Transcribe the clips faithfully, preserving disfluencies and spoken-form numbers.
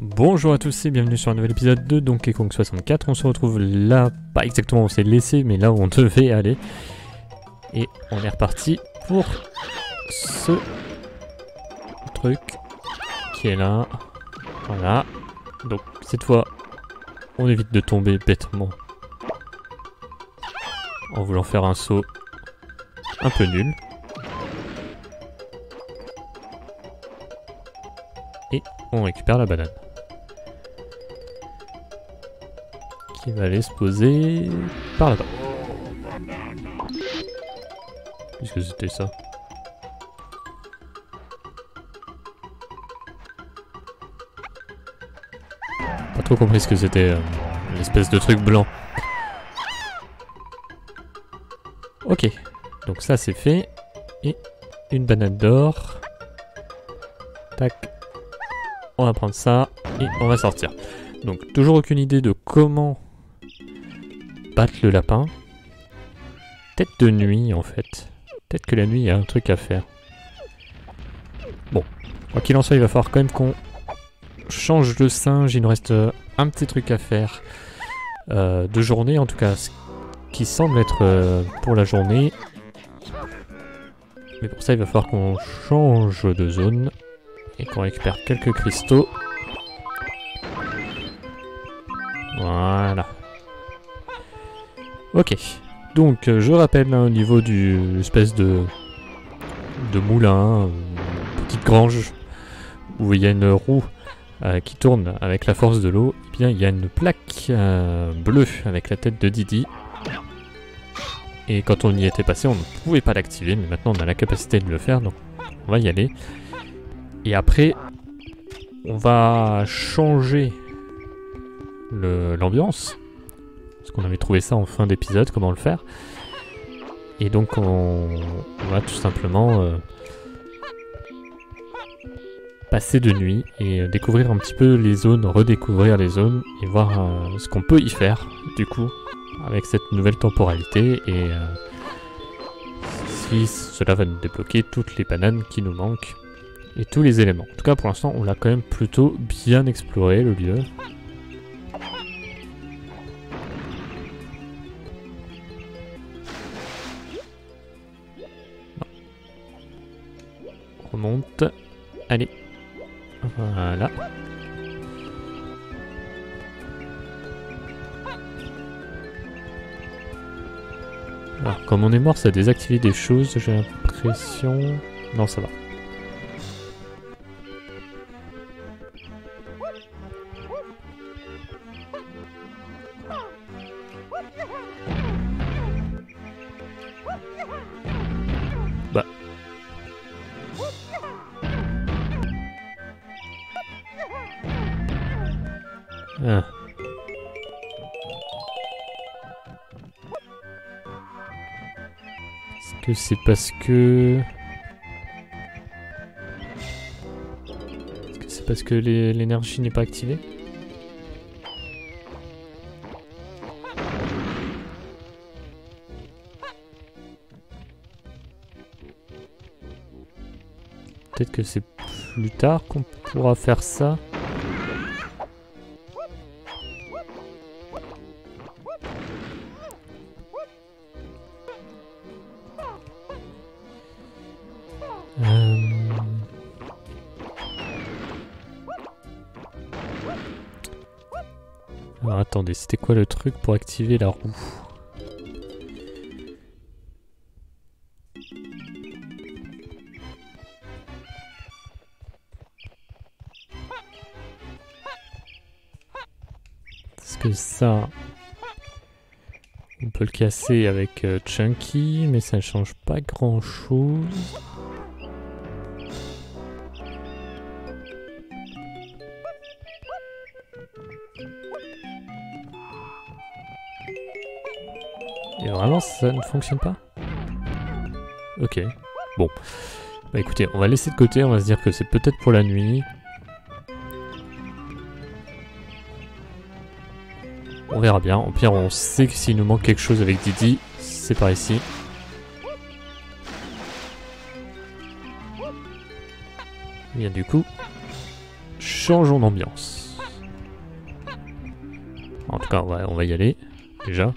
Bonjour à tous et bienvenue sur un nouvel épisode de Donkey Kong soixante-quatre. On se retrouve là, pas exactement où on s'est laissé, mais là où on devait aller. Et on est reparti pour ce truc qui est là. Voilà. Donc cette fois, on évite de tomber bêtement en voulant faire un saut un peu nul. Et on récupère la banane. Qui va aller se poser par là-bas. Qu'est-ce que c'était ça? Pas trop compris ce que c'était, euh, une espèce de truc blanc. Ok, donc ça c'est fait. Et une banane d'or. Tac. On va prendre ça et on va sortir. Donc toujours aucune idée de comment battre le lapin. Peut-être de nuit en fait. Peut-être que la nuit il y a un truc à faire. Bon, quoi qu'il en soit, il va falloir quand même qu'on change de singe. Il nous reste un petit truc à faire euh, de journée, en tout cas ce qui semble être euh, pour la journée. Mais pour ça il va falloir qu'on change de zone et qu'on récupère quelques cristaux. Voilà. Ok. Donc, euh, je rappelle, hein, au niveau du espèce de, de moulin, euh, petite grange, où il y a une roue euh, qui tourne avec la force de l'eau, eh bien, il y a une plaque euh, bleue avec la tête de Didi. Et quand on y était passé, on ne pouvait pas l'activer, mais maintenant on a la capacité de le faire, donc on va y aller. Et après, on va changer l'ambiance. Parce qu'on avait trouvé ça en fin d'épisode, comment le faire. Et donc on, on va tout simplement euh, passer de nuit et découvrir un petit peu les zones, redécouvrir les zones et voir euh, ce qu'on peut y faire du coup avec cette nouvelle temporalité et euh, si cela va nous débloquer toutes les bananes qui nous manquent et tous les éléments. En tout cas pour l'instant on l'a quand même plutôt bien exploré le lieu. Remonte. Allez. Voilà. Alors, comme on est mort, ça a désactivé des choses, j'ai l'impression... Non, ça va. Bah... Ah. Est-ce que c'est parce que... Est-ce que c'est parce que l'énergie n'est pas activée? Peut-être que c'est plus tard qu'on pourra faire ça. Euh... Alors attendez, c'était quoi le truc pour activer la roue? Parce que ça... On peut le casser avec euh, Chunky, mais ça ne change pas grand chose. Et vraiment ça ne fonctionne pas? Ok. Bon. Bah écoutez, on va laisser de côté, on va se dire que c'est peut-être pour la nuit. On verra bien. Au pire, on sait que s'il nous manque quelque chose avec Didi, c'est par ici. Bien du coup, changeons d'ambiance. En tout cas, on va, on va y aller, déjà.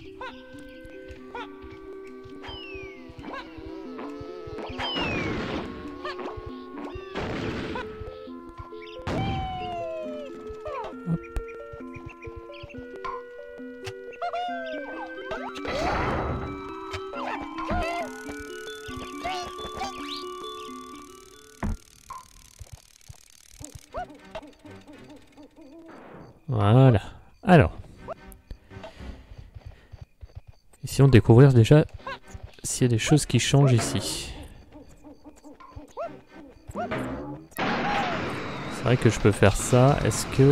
Hop. Voilà. Alors. Essayons de découvrir déjà s'il y a des choses qui changent ici. C'est vrai que je peux faire ça. Est-ce que...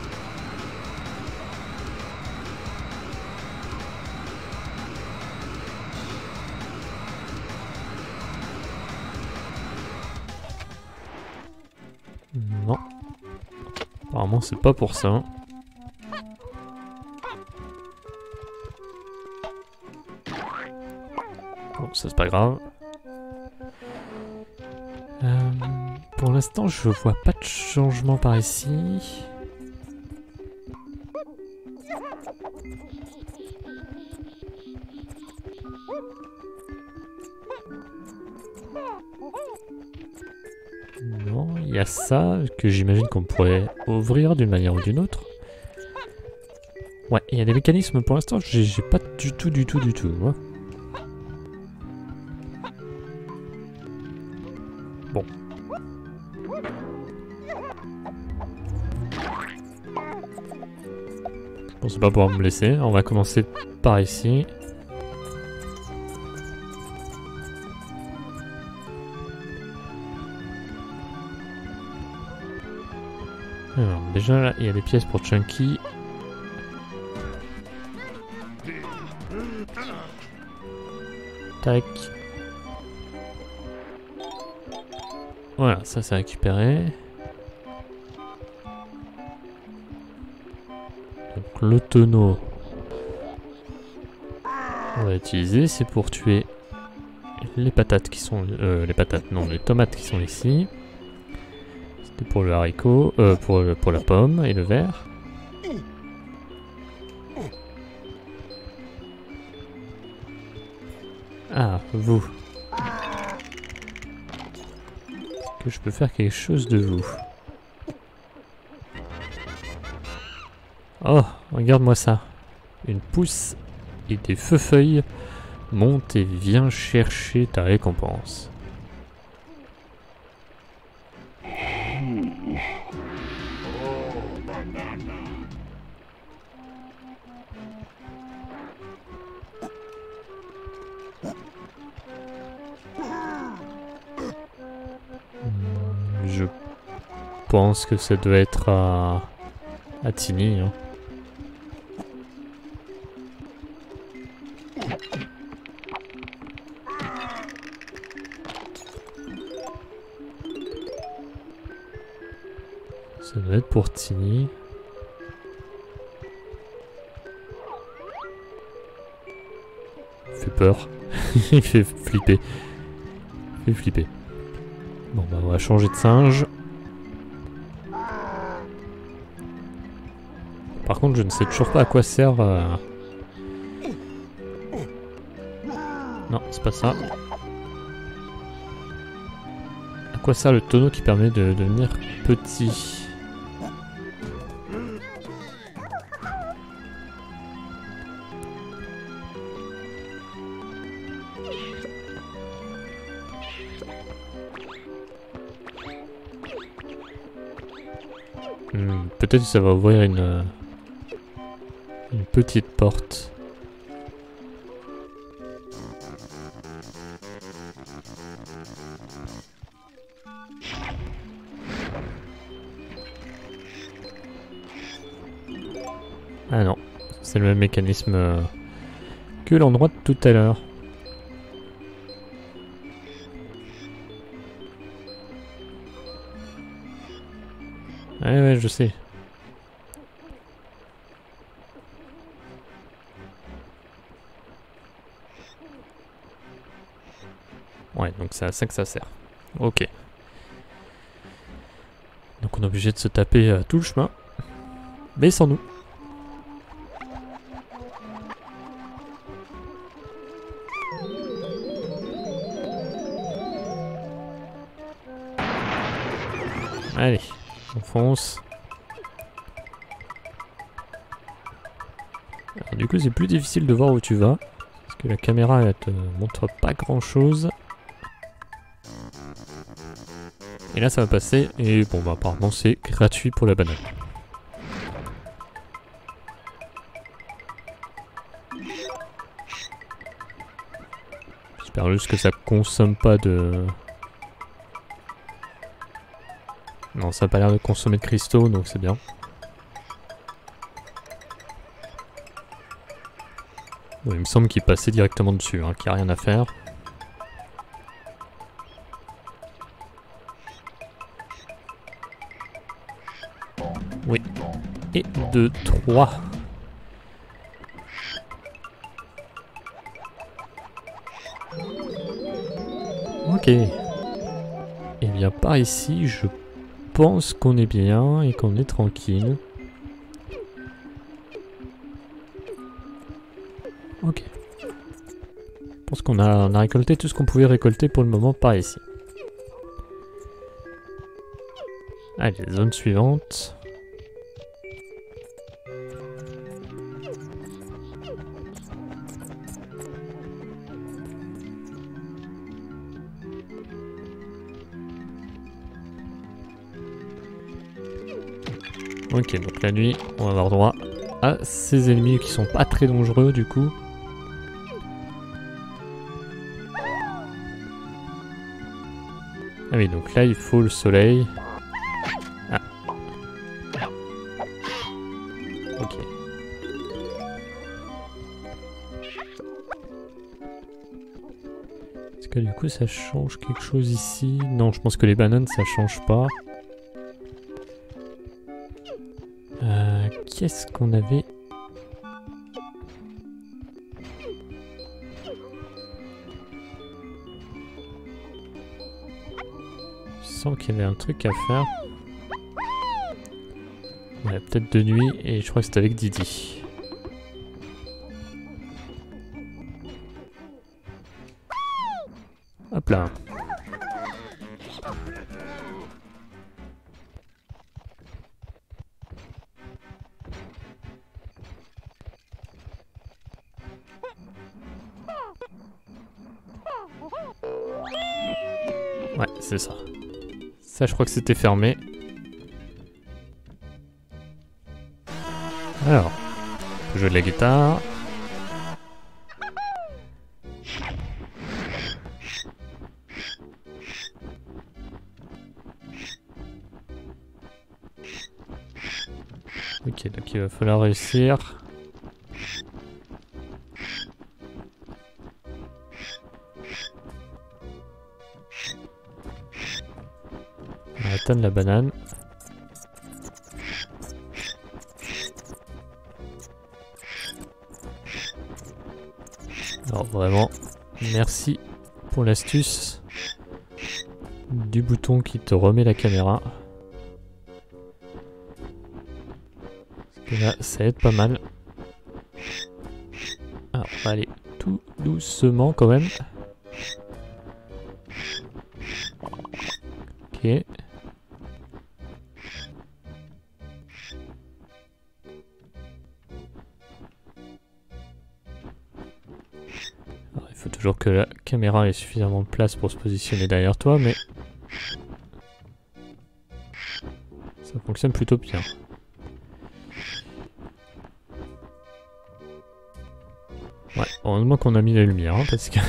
Non. Apparemment c'est pas pour ça. Bon, ça c'est pas grave. Euh, pour l'instant je vois pas de changement par ici. Non, il y a ça que j'imagine qu'on pourrait ouvrir d'une manière ou d'une autre. Ouais, il y a des mécanismes pour l'instant, j'ai pas du tout, du tout, du tout. Ouais. Bon. Je pense pas pouvoir me laisser. On va commencer par ici. Alors, déjà là, il y a des pièces pour Chunky. Tac. Voilà, ça c'est récupéré. Donc le tonneau, on va utiliser, c'est pour tuer les patates qui sont... Euh, les patates, non, les tomates qui sont ici. C'était pour le haricot, euh, pour, pour la pomme et le verre. Ah, vous. Est-ce que je peux faire quelque chose de vous? Oh, regarde-moi ça. Une pousse et des feux-feuilles. Monte et viens chercher ta récompense. Je pense que ça doit être à, à Tiny. Hein. Ça doit être pour Tiny. Il fait peur. Il fait flipper. Il fait flipper. Bon bah on va changer de singe. Par contre je ne sais toujours pas à quoi sert... Euh... Non, c'est pas ça. À quoi sert le tonneau qui permet de devenir petit? Hmm, peut-être que ça va ouvrir une, une petite porte. Ah non, c'est le même mécanisme euh, que l'endroit de tout à l'heure. Ouais, ouais, je sais. Ouais, donc c'est à ça que ça sert. Ok. Donc on est obligé de se taper euh, tout le chemin. Mais sans nous. Allez, on fonce. Alors, du coup, c'est plus difficile de voir où tu vas. Parce que la caméra, elle te montre pas grand chose. Et là, ça va passer. Et bon, bah, apparemment, c'est gratuit pour la banane. J'espère juste que ça consomme pas de... Non, ça a pas l'air de consommer de cristaux, donc c'est bien. Bon, il me semble qu'il passait directement dessus, hein, qu'il n'y a rien à faire. Oui. Et deux, trois. Ok. Et bien par ici, je pense qu'on est bien et qu'on est tranquille. Ok. Je pense qu'on a, on a récolté tout ce qu'on pouvait récolter pour le moment par ici. Allez, zone suivante. Ok, donc la nuit, on va avoir droit à ces ennemis qui sont pas très dangereux du coup. Ah oui, donc là il faut le soleil. Ah. Ok. Est-ce que du coup ça change quelque chose ici? Non, je pense que les bananes ça change pas. Euh, Qu'est-ce qu'on avait? Je sens qu'il y avait un truc à faire. Ouais, peut-être de nuit, et je crois que c'était avec Didi. Hop là. Ouais, c'est ça. Ça, je crois que c'était fermé. Alors, on peut jouer de la guitare. Ok, donc il va falloir réussir. On va atteindre la banane. Alors vraiment, merci pour l'astuce du bouton qui te remet la caméra. Parce que là, ça aide pas mal. Ah, on va aller tout doucement quand même. Ok. Alors, il faut toujours que la caméra ait suffisamment de place pour se positionner derrière toi, mais ça fonctionne plutôt bien. Ouais, heureusement qu'on a mis la lumière, hein, parce que...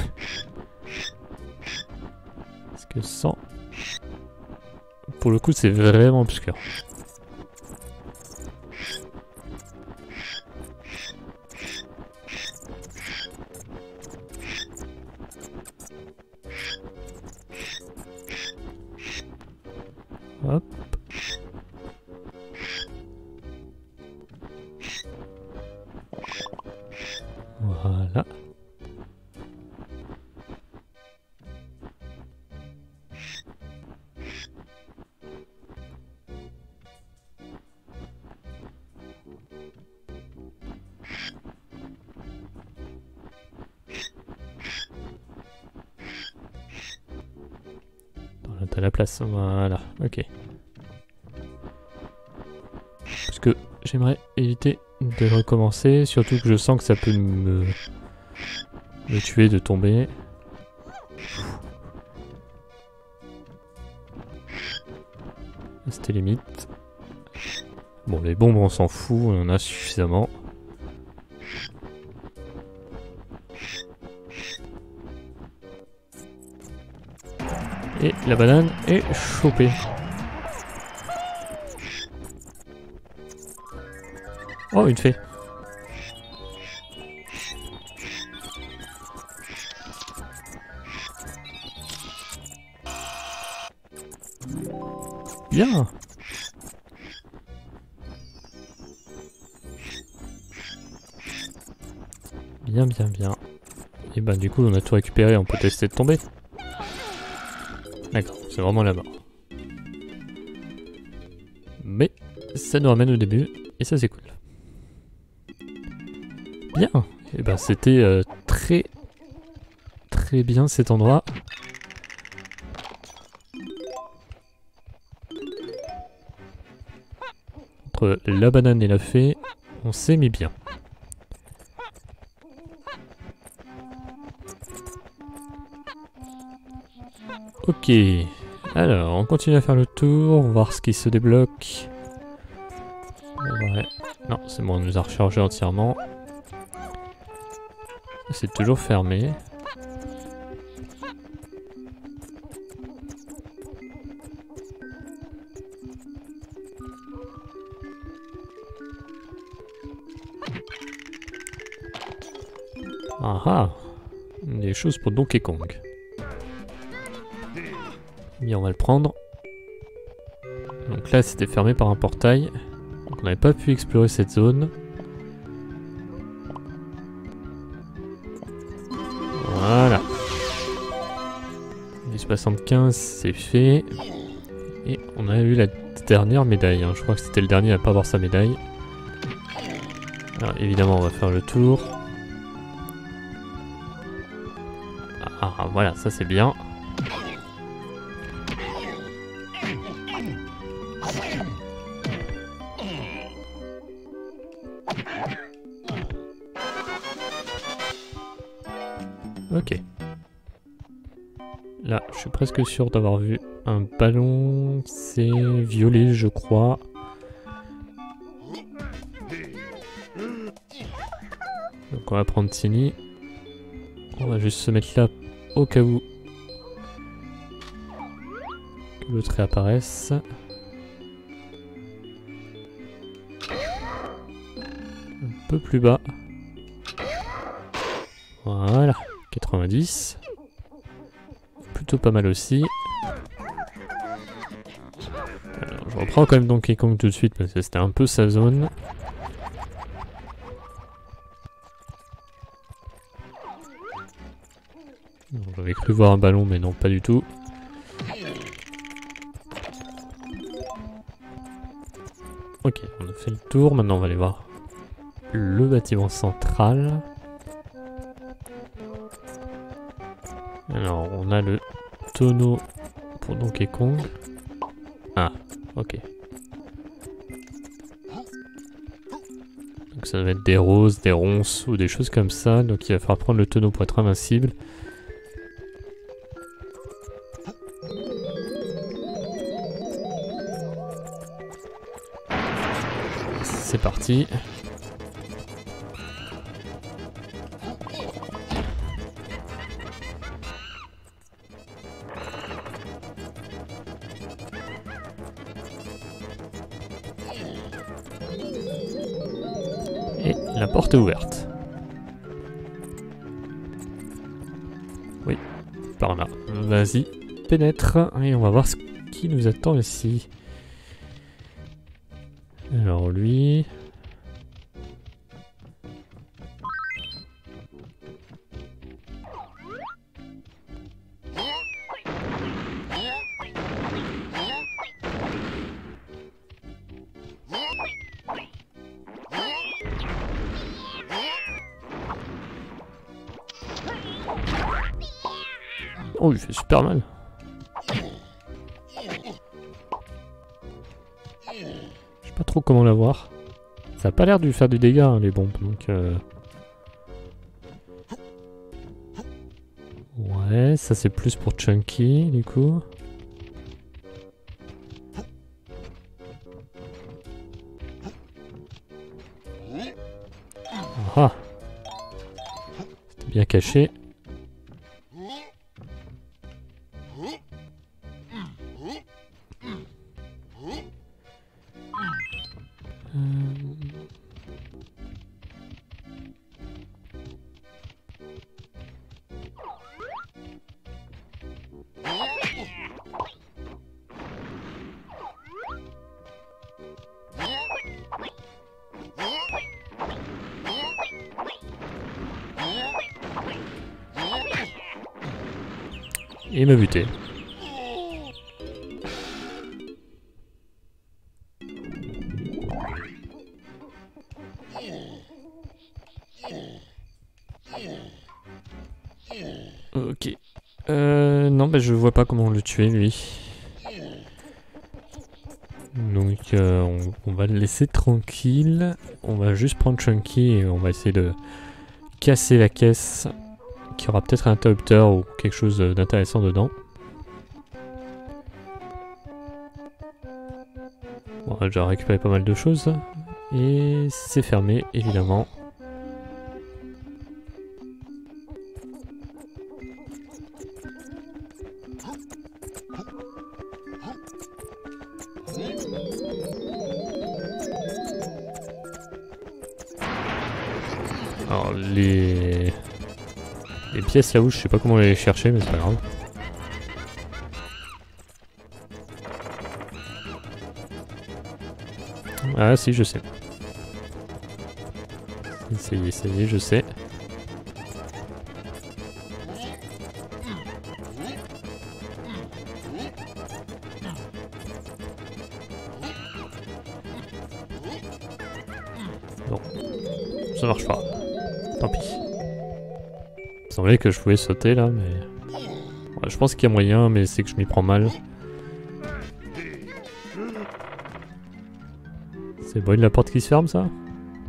parce que sans... Pour le coup, c'est vraiment obscur. Hop. Voilà. T'as la place, voilà, ok. j'aimerais éviter de recommencer, surtout que je sens que ça peut me, me tuer de tomber. C'était limite. Bon, les bombes on s'en fout, on en a suffisamment. Et la banane est chopée. Oh, une fée. Bien. Bien, bien, bien. Et bah du coup on a tout récupéré, on peut tester de tomber. D'accord, c'est vraiment là-bas. Mais ça nous ramène au début, et ça c'est cool. Bien. Et ben c'était euh, très très bien cet endroit. Entre la banane et la fée, on s'est mis bien. Ok, alors on continue à faire le tour, voir ce qui se débloque. Ouais. Non, c'est bon, on nous a rechargé entièrement. C'est toujours fermé. Ah ah, des choses pour Donkey Kong. Et on va le prendre. Donc là c'était fermé par un portail. Donc on n'avait pas pu explorer cette zone. Voilà. Les soixante-quinze c'est fait. Et on a eu la dernière médaille. Hein. Je crois que c'était le dernier à pas avoir sa médaille. Alors évidemment on va faire le tour. Ah voilà, ça c'est bien. Ok. Là, je suis presque sûr d'avoir vu un ballon. C'est violet, je crois. Donc on va prendre Tiny. On va juste se mettre là au cas où que l'autre réapparaisse. Un peu plus bas. Voilà. quatre-vingt-dix. Plutôt pas mal aussi. Alors, je reprends quand même Donkey Kong tout de suite parce que c'était un peu sa zone. J'avais cru voir un ballon mais non pas du tout. Ok, on a fait le tour, maintenant on va aller voir le bâtiment central. Alors on a le tonneau pour Donkey Kong. Ah, ok. Donc ça va être des roses, des ronces ou des choses comme ça. Donc il va falloir prendre le tonneau pour être invincible. C'est parti. Et la porte est ouverte. Oui, par là. Vas-y, pénètre. Et on va voir ce qui nous attend ici. Alors lui... Oh, il fait super mal. Je sais pas trop comment l'avoir. Ça a pas l'air de lui faire du dégât, hein, les bombes, donc... Euh... Ouais, ça c'est plus pour Chunky, du coup. Ah! C'était bien caché. Et il m'a buté. Ok. Euh, non, bah je vois pas comment le tuer lui. Donc euh, on, on va le laisser tranquille. On va juste prendre Chunky et on va essayer de casser la caisse qui aura peut-être un interrupteur ou quelque chose d'intéressant dedans. Bon, j'ai récupéré pas mal de choses. Et c'est fermé, évidemment. Alors les... les pièces là-haut, je sais pas comment les chercher, mais c'est pas grave. Ah si, je sais. Essayez, essayez, je sais. Non, ça marche pas. Tant pis. Il semblait que je pouvais sauter là, mais... Ouais, je pense qu'il y a moyen, mais c'est que je m'y prends mal. C'est bon, la porte qui se ferme, ça?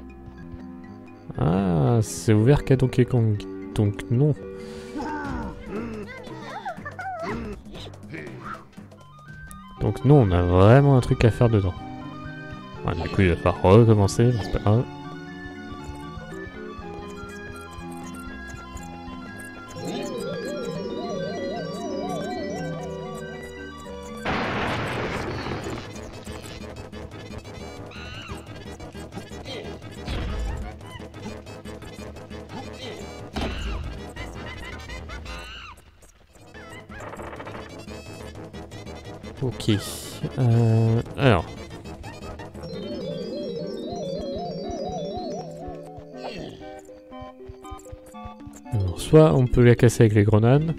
Ah, c'est ouvert qu'à Donkey Kong. Donc non. Donc non, on a vraiment un truc à faire dedans. Ouais, du coup, il va falloir recommencer, mais c'est pas grave. Ok. Euh, alors. Alors, soit on peut la casser avec les grenades.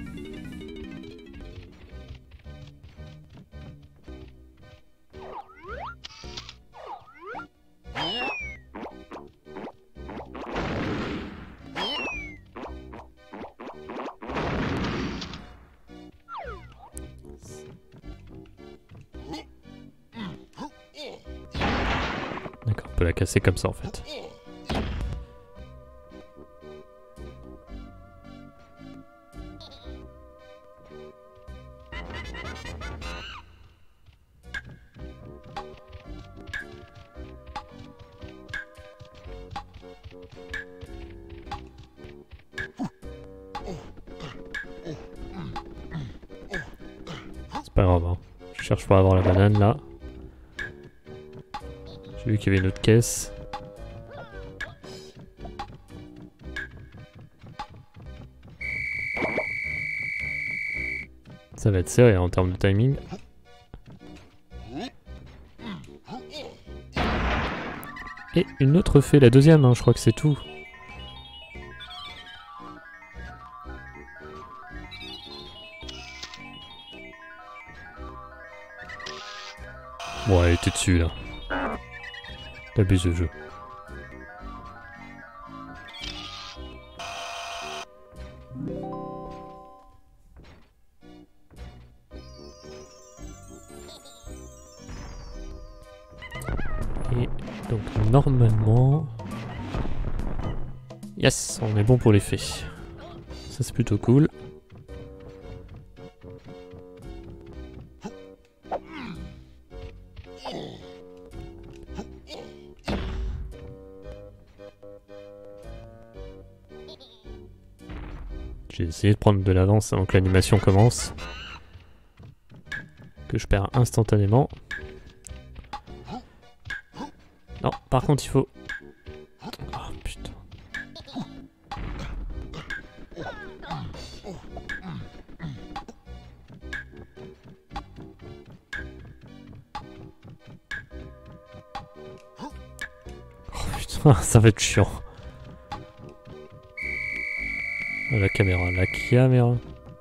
D'accord, on peut la casser comme ça en fait. C'est pas grave, hein. Je cherche pas à avoir la banane là. J'ai vu qu'il y avait une autre caisse. Ça va être serré en termes de timing. Et une autre fée, la deuxième, hein, je crois que c'est tout. Bon, elle était dessus là. T'abuses de jeu. Et Donc normalement... Yes, on est bon pour l'effet. Ça c'est plutôt cool. J'ai essayé de prendre de l'avance avant que l'animation commence. Que je perds instantanément. Non, par contre il faut... Oh putain. Oh putain, ça va être chiant. La caméra, la caméra.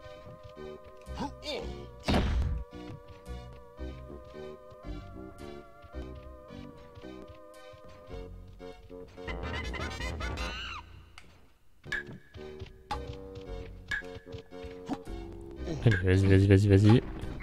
Allez, vas-y, vas-y, vas-y, vas-y.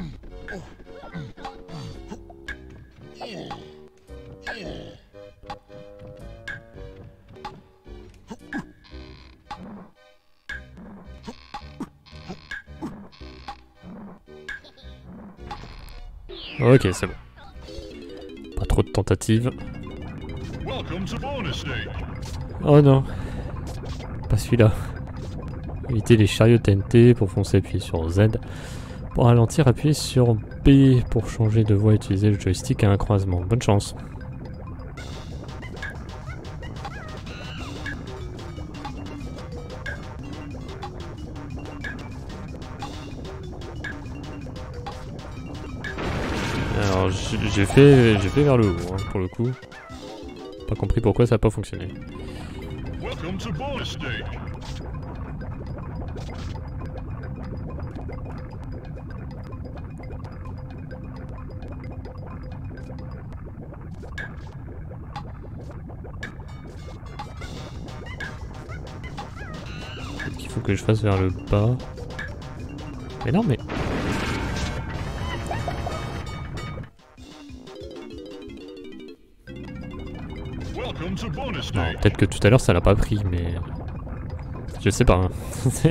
Ok, c'est bon. Pas trop de tentatives. Oh non. Pas celui-là. Éviter les chariots T N T pour foncer, appuyer sur Z. Pour ralentir, appuyer sur B. Pour changer de voie, utiliser le joystick à un croisement. Bonne chance. Alors j'ai fait, j'ai fait vers le haut hein, pour le coup. Pas compris pourquoi ça n'a pas fonctionné. Peut-être qu'il faut que je fasse vers le bas. Mais non mais... Non, peut-être que tout à l'heure ça l'a pas pris, mais... Je sais pas. Hein.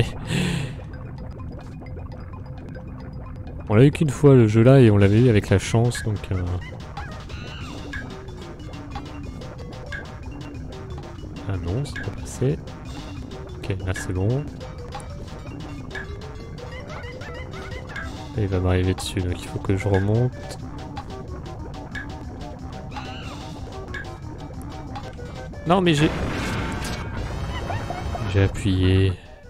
On l'a eu qu'une fois le jeu là et on l'avait eu avec la chance, donc... Euh... Ah non, c'est pas passé. Ok, là c'est bon. Et il va m'arriver dessus, donc il faut que je remonte. Non mais j'ai... J'ai appuyé...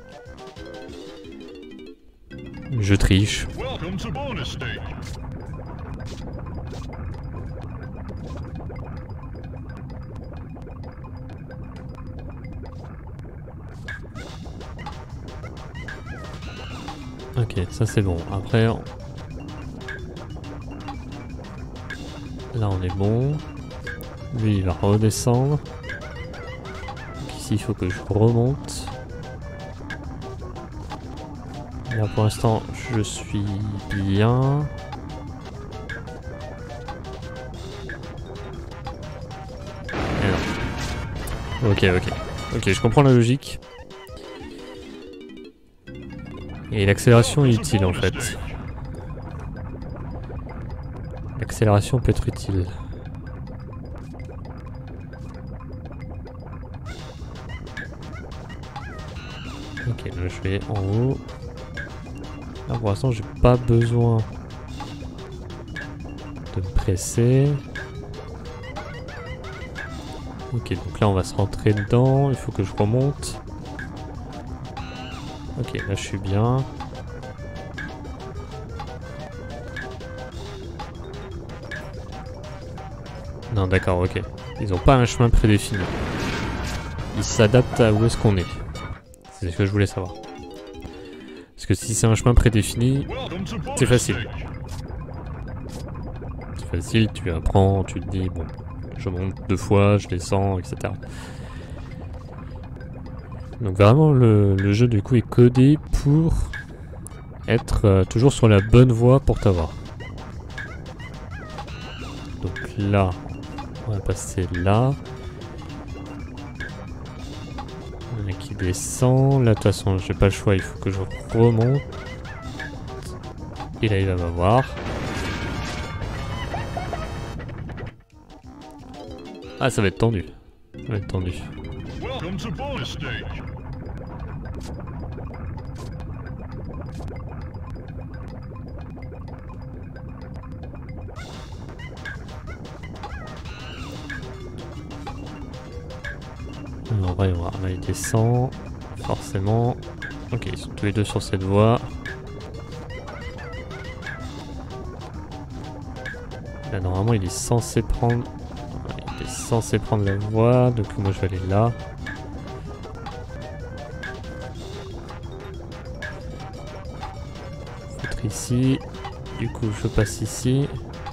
Je triche. Ok, ça c'est bon. Après... On... Là on est bon. Lui il va redescendre. Ici il faut que je remonte. Là pour l'instant je suis bien. Ok ok. Ok, je comprends la logique. Et l'accélération est utile en fait. L'accélération peut être utile. Ok, là je vais en haut. Là pour l'instant j'ai pas besoin de me presser. Ok, donc là on va se rentrer dedans, il faut que je remonte. Ok, là je suis bien. Non d'accord, ok. Ils ont pas un chemin prédéfini. Ils s'adaptent à où est-ce qu'on est. C'est ce que je voulais savoir. Parce que si c'est un chemin prédéfini, c'est facile. C'est facile, tu apprends, tu te dis, bon, je monte deux fois, je descends, et cetera. Donc vraiment, le, le jeu du coup est codé pour être euh, toujours sur la bonne voie pour t'avoir. Donc là, On va passer là. Un qui descend. Là, de toute façon, j'ai pas le choix, il faut que je remonte. Et là, il va m'avoir. Ah, ça va être tendu. Ça va être tendu. Welcome to bonus stage. Alors, voyons voir. Là, il descend. Forcément. Ok, ils sont tous les deux sur cette voie. Là, normalement, il est censé prendre... Il est censé prendre la voie, donc moi je vais aller là. Peut-être ici. Du coup, je passe ici.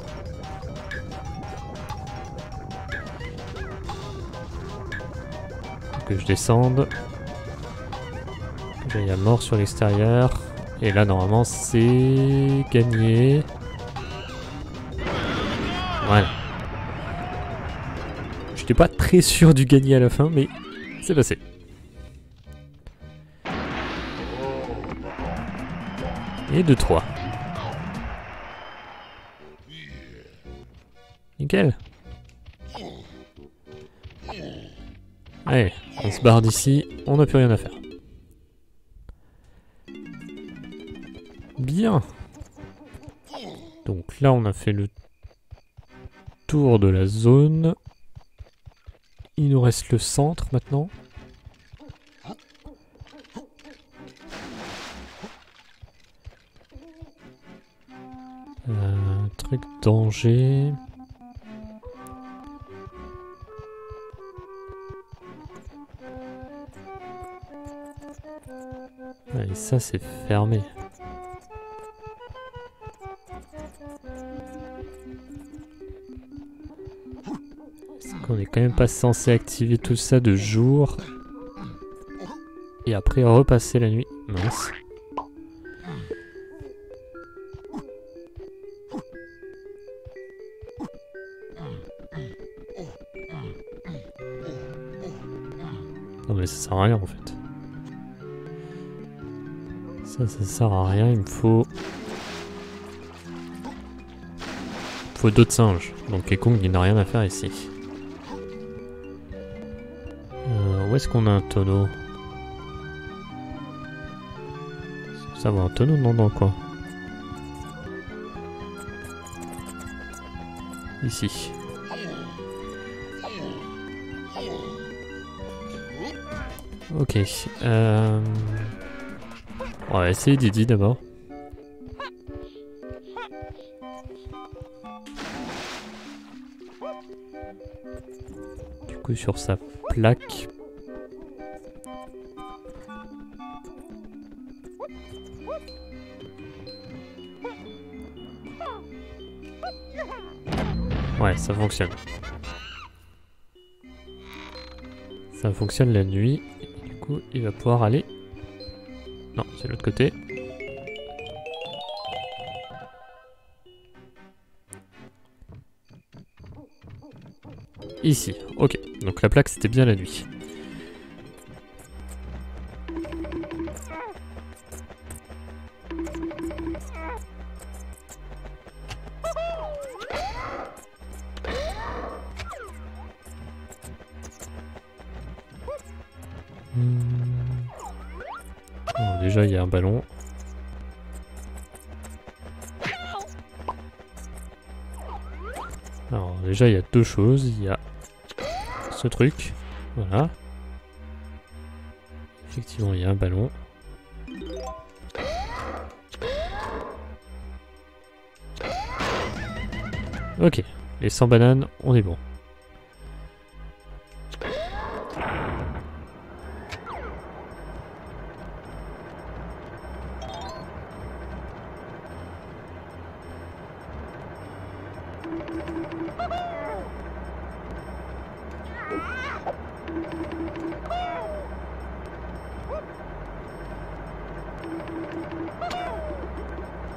Que je descende. Là, il y a mort sur l'extérieur. Et là, normalement, c'est gagné. Voilà. J'étais pas très sûr du gagner à la fin, mais c'est passé. Et deux trois. Nickel. Allez, on se barre d'ici, on n'a plus rien à faire. Bien. Donc là, on a fait le tour de la zone. Il nous reste le centre maintenant. Euh, truc danger. Ah, et ça c'est fermé. On est quand même pas censé activer tout ça de jour et après repasser la nuit. Mince. Non mais ça sert à rien en fait. Ça, ça sert à rien. Il me faut... Il me faut d'autres singes. Donc Kekong il n'a rien à faire ici. Où est-ce qu'on a un tonneau? Ça va, un tonneau? Non, dans quoi? Ici. Ok. Euh... On va essayer Didi d'abord. Du coup, sur sa plaque... Ouais, ça fonctionne. Ça fonctionne la nuit. Et du coup, il va pouvoir aller... Non, c'est l'autre côté. Ici, ok. Donc la plaque, c'était bien la nuit. Bon, déjà il y a un ballon. Alors déjà il y a deux choses. Il y a ce truc. Voilà. Effectivement il y a un ballon. Ok. Les cent bananes, on est bon.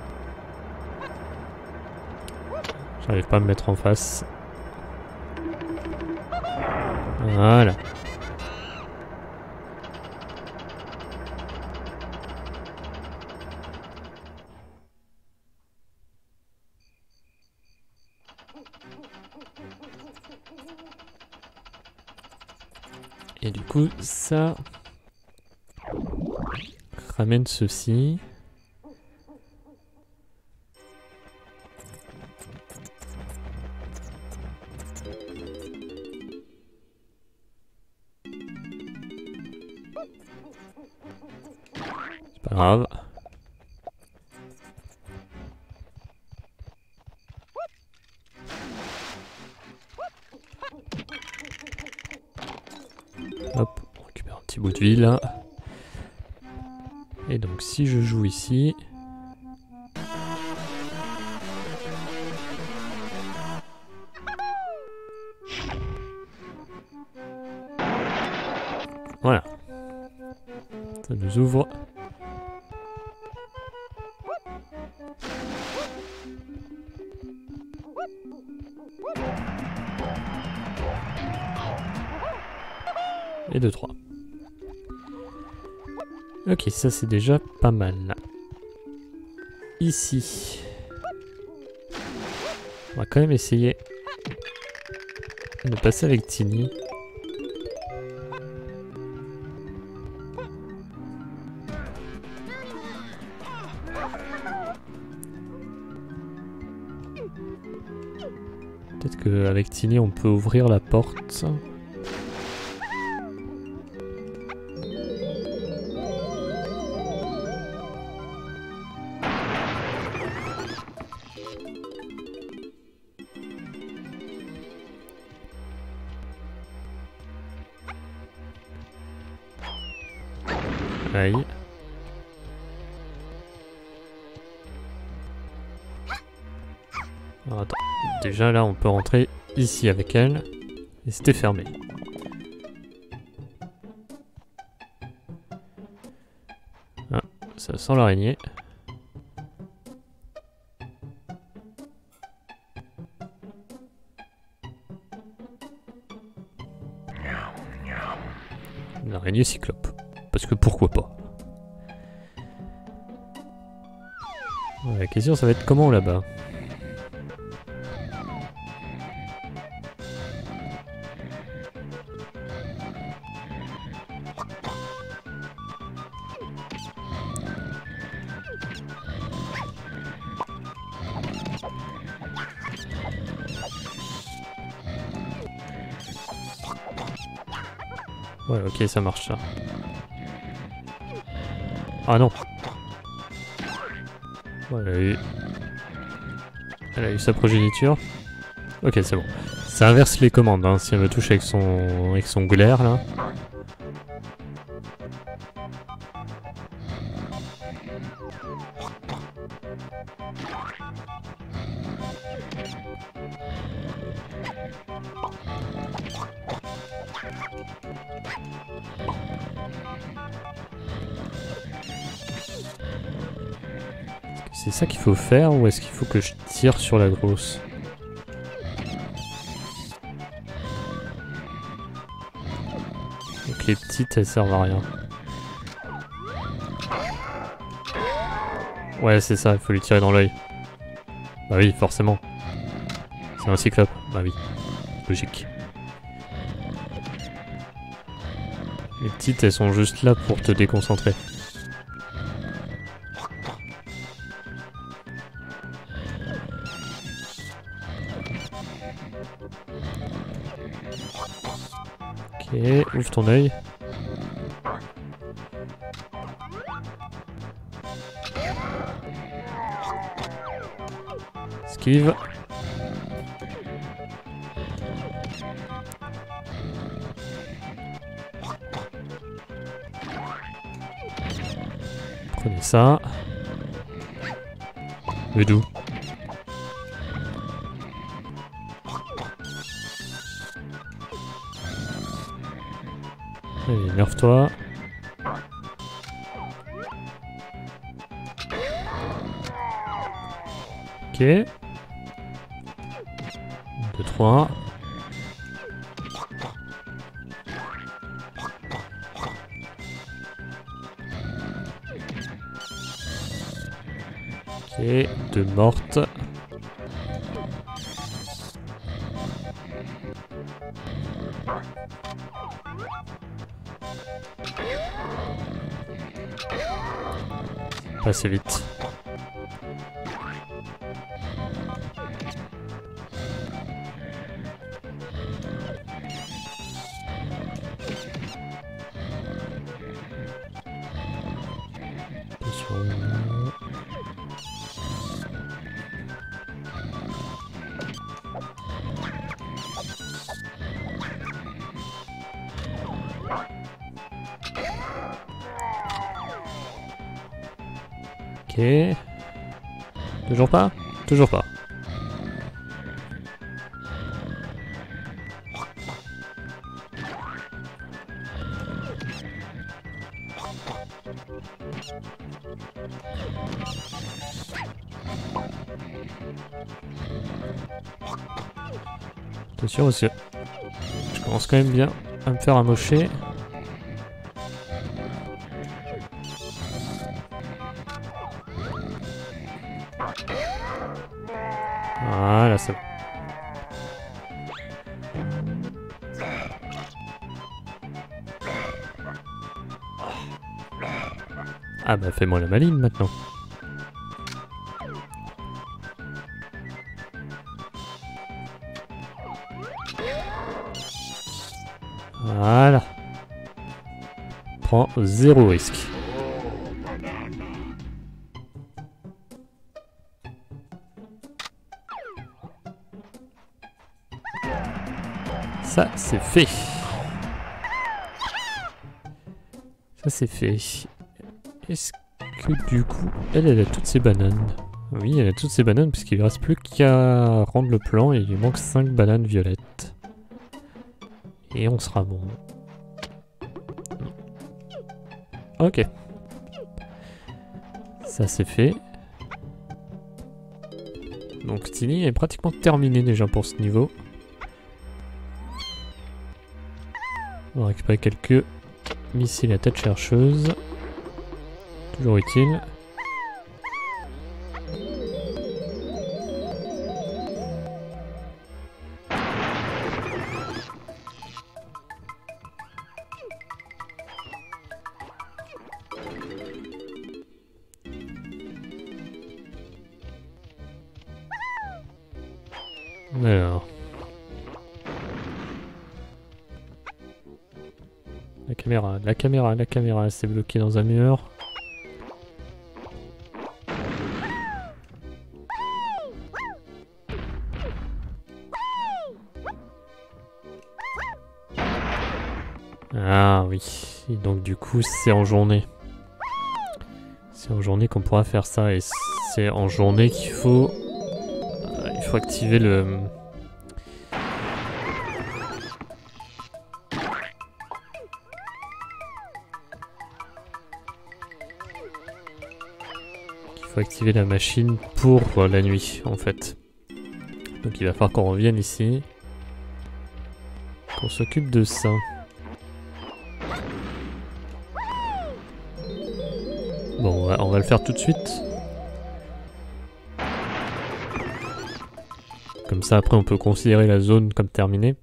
J'arrive pas à me mettre en face. Voilà. Et du coup, ça ramène ceci. C'est pas grave. Hop, on récupère un petit bout de vie là. Et donc si je joue ici... Voilà. Ça nous ouvre. Et deux, trois. Ok, ça c'est déjà pas mal. Ici. On va quand même essayer de passer avec Tiny. Peut-être qu'avec Tiny on peut ouvrir la porte. Aïe. Alors attends, déjà là on peut rentrer ici avec elle, et c'était fermé. Ah, ça sent l'araignée. Une araignée cyclope. Parce que pourquoi pas. Ouais, la question ça va être comment là-bas. Ouais, ok, ça marche ça. Ah non. Ouais, elle a eu... Elle a eu sa progéniture. Ok, c'est bon. Ça inverse les commandes, hein, si elle me touche avec son, avec son glaire, là. C'est ça qu'il faut faire ou est-ce qu'il faut que je tire sur la grosse? Donc les petites elles servent à rien. Ouais c'est ça, il faut lui tirer dans l'œil. Bah oui forcément. C'est un cyclope, bah oui. Logique. Les petites elles sont juste là pour te déconcentrer. Ok, ouvre ton œil. Esquive. Prenez ça. Mais d'où? Allez, énerve-toi. Ok. deux, trois. Ok, deux mortes. Pas assez vite. Ok. Toujours pas? Toujours pas. Attention aussi. Je commence quand même bien à me faire amocher. Voilà, c'est bon. Ah bah fais-moi la maline maintenant. Voilà. Prends zéro risque. Ça, c'est fait. Ça, c'est fait. Est-ce que du coup, elle, elle a toutes ses bananes? Oui, elle a toutes ses bananes puisqu'il ne reste plus qu'à rendre le plan et il lui manque cinq bananes violettes. Et on sera bon. Ok. Ça, c'est fait. Donc Tiny est pratiquement terminé déjà pour ce niveau. On va récupérer quelques missiles à tête chercheuse. Toujours utile. Alors. La caméra, la caméra, la caméra, c'est bloqué dans un mur. Ah oui, et donc du coup c'est en journée. C'est en journée qu'on pourra faire ça et c'est en journée qu'il faut... Euh, il faut activer le... Il faut activer la machine pour euh, la nuit en fait. Donc il va falloir qu'on revienne ici. Qu'on s'occupe de ça. Bon, on va, on va le faire tout de suite. Comme ça, après, on peut considérer la zone comme terminée.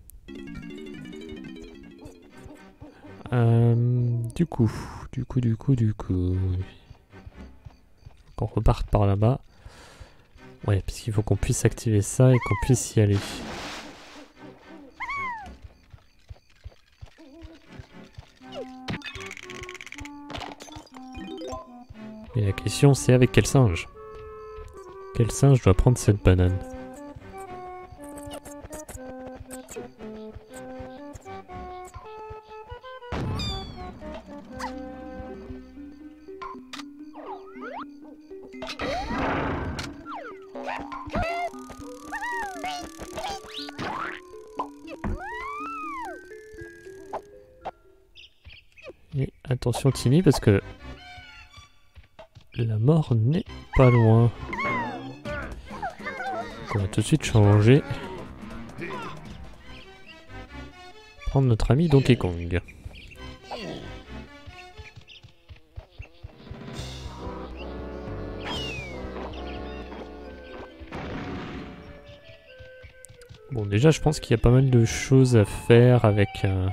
Euh, du coup, du coup, du coup, du coup... Qu'on reparte par là-bas. Ouais, puisqu'il faut qu'on puisse activer ça et qu'on puisse y aller. Et la question c'est avec quel singe? Quel singe doit prendre cette banane? Et attention Tiny parce que la mort n'est pas loin. Donc on va tout de suite changer. Prendre notre ami Donkey Kong. déjà, je pense qu'il y a pas mal de choses à faire avec, euh,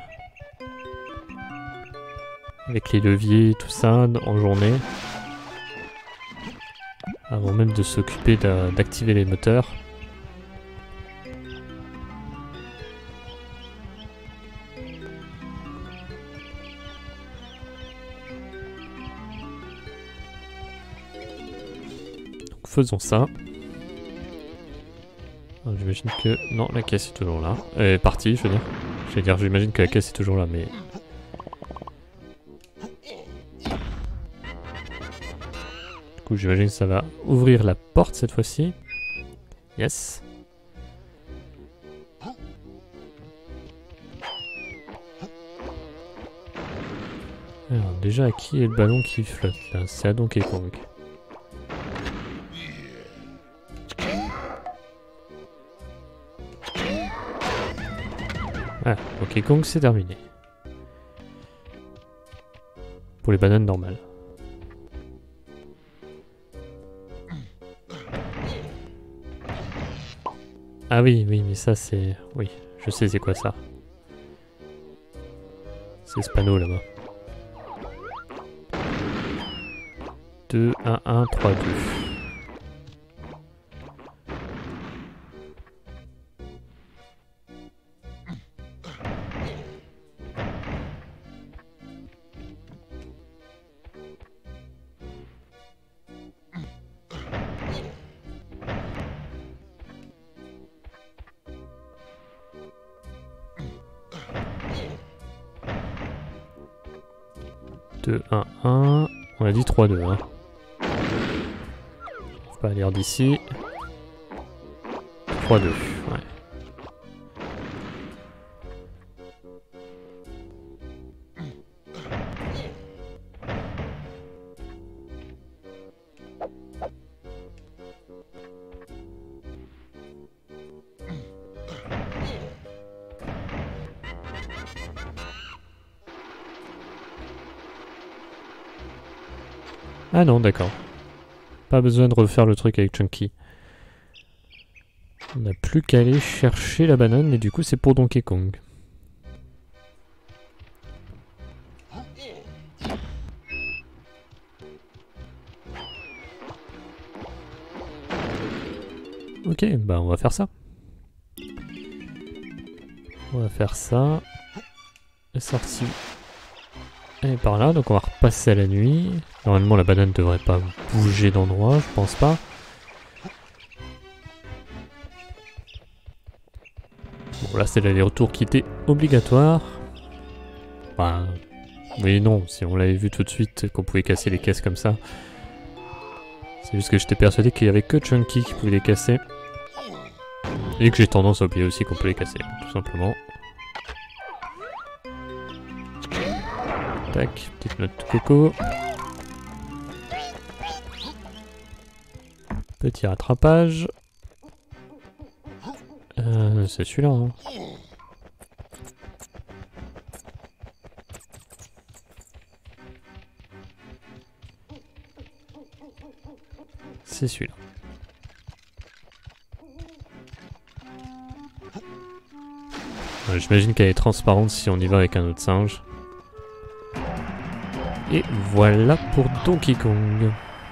avec les leviers, tout ça, en journée. Avant même de s'occuper d'activer les moteurs. Donc faisons ça. J'imagine que... Non, la caisse est toujours là. Elle est partie, je veux dire. Je veux dire, j'imagine que la caisse est toujours là, mais... Du coup, j'imagine que ça va ouvrir la porte cette fois-ci. Yes. Alors, déjà, à qui est le ballon qui flotte, là? C'est à Donkey Kong. Ah, Donkey Kong, c'est terminé. Pour les bananes normales. Ah oui, oui, mais ça c'est... Oui, je sais c'est quoi ça. C'est ce panneau là-bas. deux, un, un, trois, deux. deux, un, un. On a dit trois, deux. Hein. Faut pas lire d'ici. trois, deux. Ouais. Ah non, d'accord. Pas besoin de refaire le truc avec Chunky. On n'a plus qu'à aller chercher la banane, et du coup c'est pour Donkey Kong. Ok, bah on va faire ça. On va faire ça. La sortie. Elle est par là, donc on va repasser à la nuit. Normalement la banane ne devrait pas bouger d'endroit, je pense pas. Bon là c'est l'aller-retour qui était obligatoire. Enfin, oui et non, si on l'avait vu tout de suite qu'on pouvait casser les caisses comme ça. C'est juste que j'étais persuadé qu'il y avait que Chunky qui pouvait les casser. Et que j'ai tendance à oublier aussi qu'on peut les casser, tout simplement. Tac, petite note de coco. Petit rattrapage. Euh, c'est celui-là. Hein. C'est celui-là. Ouais, j'imagine qu'elle est transparente si on y va avec un autre singe. Et voilà pour Donkey Kong.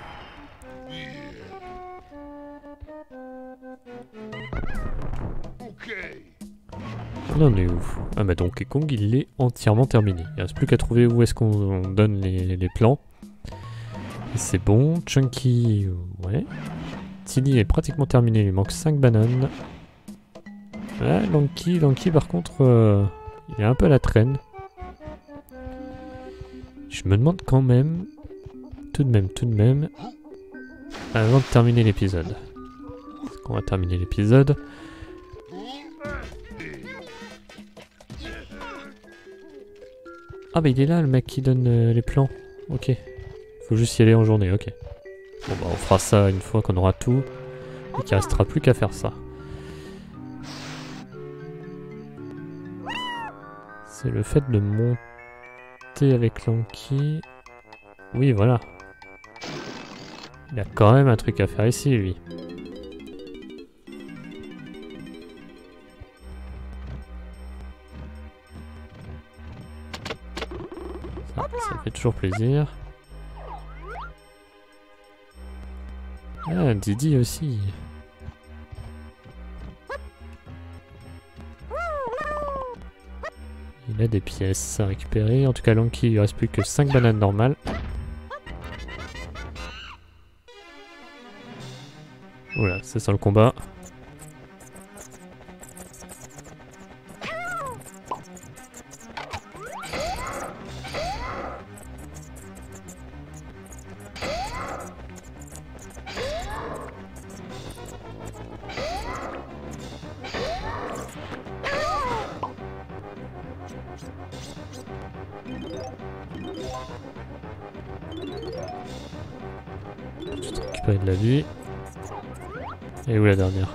On en est où? Ah bah Donkey Kong il est entièrement terminé. Il ne reste plus qu'à trouver où est-ce qu'on donne les, les plans. Et c'est bon. Chunky, ouais. Tilly est pratiquement terminé, il lui manque cinq bananes. Ouais, Lanky, Lanky par contre, euh, il est un peu à la traîne. Je me demande quand même, tout de même, tout de même, avant de terminer l'épisode. On va terminer l'épisode. Ah bah il est là le mec qui donne euh, les plans. Ok. Faut juste y aller en journée, ok. Bon bah on fera ça une fois qu'on aura tout. Et qu'il restera plus qu'à faire ça. C'est le fait de monter avec Lanky. Oui voilà. Il a quand même un truc à faire ici lui. Ça, ça fait toujours plaisir. Ah, Didi aussi. Il a des pièces à récupérer. En tout cas, Lanky, il ne reste plus que cinq bananes normales. Voilà, c'est ça le combat. Juste récupérer de la vie. Et où la dernière?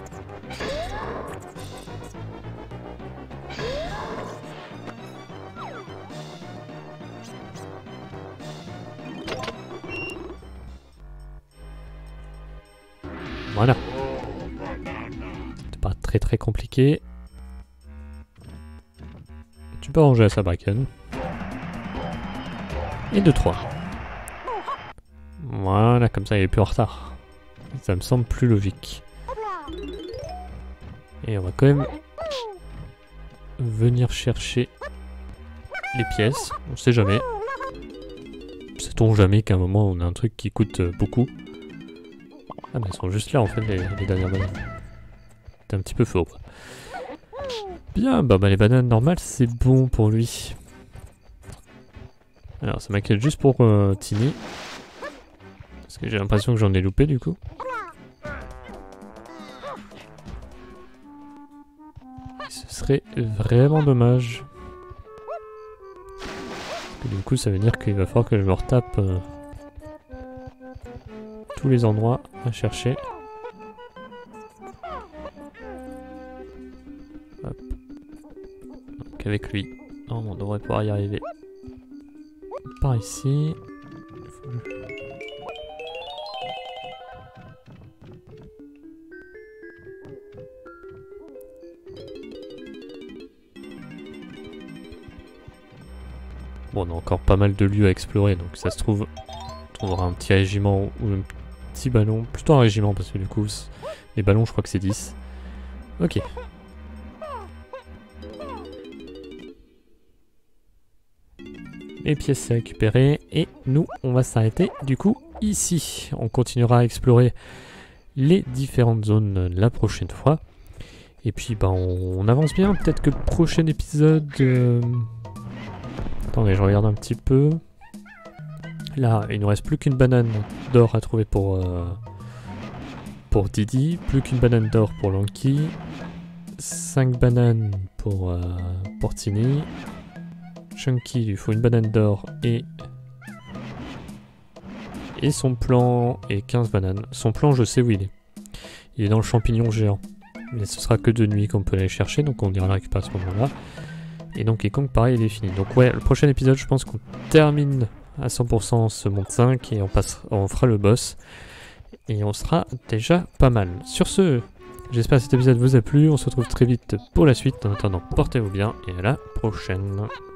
Voilà. C'est pas très très compliqué. Tu peux ranger à sa bracken. Et deux trois. Voilà, comme ça il est plus en retard. Ça me semble plus logique. Et on va quand même venir chercher les pièces. On sait jamais. Sait-on jamais qu'à un moment on a un truc qui coûte beaucoup. Ah mais ils sont juste là en fait les, les dernières bananes. C'est un petit peu faux. Bien, bah, bah les bananes normales c'est bon pour lui. Alors ça m'inquiète juste pour euh, Tiny. Parce que j'ai l'impression que j'en ai loupé du coup. Et ce serait vraiment dommage. Parce que du coup ça veut dire qu'il va falloir que je me retape euh, tous les endroits à chercher. Hop. Donc avec lui, on devrait pouvoir y arriver. Par ici. Bon, on a encore pas mal de lieux à explorer, donc ça se trouve, on trouvera un petit régiment ou un petit ballon. Plutôt un régiment, parce que du coup, les ballons, je crois que c'est dix. Ok. Les pièces à récupérer, et nous, on va s'arrêter du coup ici. On continuera à explorer les différentes zones la prochaine fois. Et puis, bah, on, on avance bien. Peut-être que le prochain épisode... Euh... Attendez, je regarde un petit peu. Là, il ne nous reste plus qu'une banane d'or à trouver pour, euh, pour Didi. Plus qu'une banane d'or pour Lanky. cinq bananes pour, euh, pour Tiny. Chunky, il lui faut une banane d'or et... Et son plan et quinze bananes. Son plan, je sais où il est. Il est dans le champignon géant. Mais ce sera que de nuit qu'on peut aller chercher, donc on ira le récupérer à ce moment-là. Et donc Ekong, pareil, il est fini. Donc ouais, le prochain épisode, je pense qu'on termine à cent pour cent ce monde cinq et on, passera, on fera le boss. Et on sera déjà pas mal. Sur ce, j'espère que cet épisode vous a plu. On se retrouve très vite pour la suite. En attendant, portez-vous bien et à la prochaine.